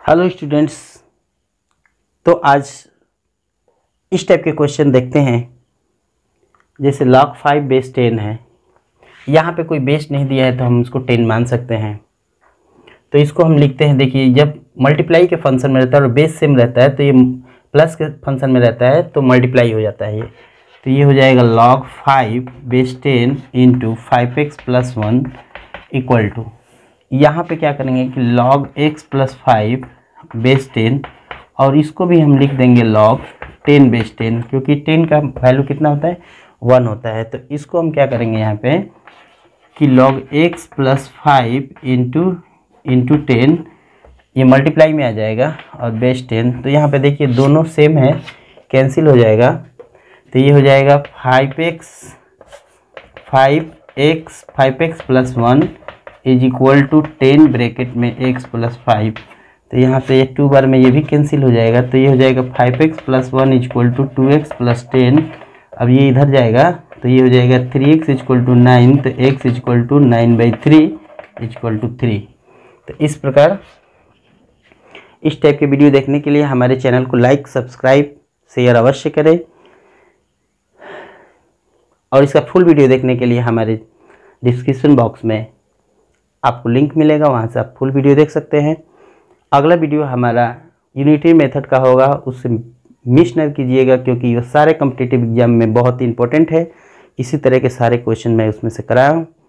Hello students. तो आज इस टाइप के क्वेश्चन देखते हैं। जैसे log 5 बेस 10 है, यहाँ पे कोई बेस नहीं दिया है तो हम उसको 10 मान सकते हैं। तो इसको हम लिखते हैं, देखिए जब मल्टीप्लाई के फंक्शन में रहता है और बेस सेम रहता है तो ये प्लस के फंक्शन में रहता है तो मल्टीप्लाई हो जाता है ये। तो ये हो जाएगा log 5 base 10 into 5x plus 1 equal to, यहाँ पे क्या करेंगे कि log x प्लस 5 बेस 10 और इसको भी हम लिख देंगे log 10 बेस 10, क्योंकि 10 का वैल्यू कितना होता है 1 होता है। तो इसको हम क्या करेंगे यहाँ पे कि log x प्लस 5 इंटू 10 ये मल्टीप्लाई में आ जाएगा और बेस 10। तो यहाँ पे देखिए दोनों सेम है, कैंसिल हो जाएगा। तो ये हो जाएगा 5x plus 1 is equal to 10 bracket में x प्लस 5। तो यहाँ पे 2 बार में ये भी कैंसिल हो जाएगा। तो ये हो जाएगा 5x plus 1 is equal to 2x plus 10। अब ये इधर जाएगा तो ये हो जाएगा 3x इज इक्वल टू 9। तो x is equal to 9/3 is equal to 3। तो इस प्रकार इस टाइप के वीडियो देखने के लिए हमारे चैनल को लाइक, सब्सक्राइब, शेयर अवश्य करें। और इसका फुल वीडियो देखने के लिए हमारे डिस्क्रिप्शन बॉक्स में आपको लिंक मिलेगा, वहाँ से आप फुल वीडियो देख सकते हैं। अगला वीडियो हमारा यूनिटरी मेथड का होगा, उससे मिस न कीजिएगा क्योंकि ये सारे कॉम्पिटिटिव एग्जाम में बहुत ही इंपॉर्टेंट है। इसी तरह के सारे क्वेश्चन मैं उसमें से कराया हूँ।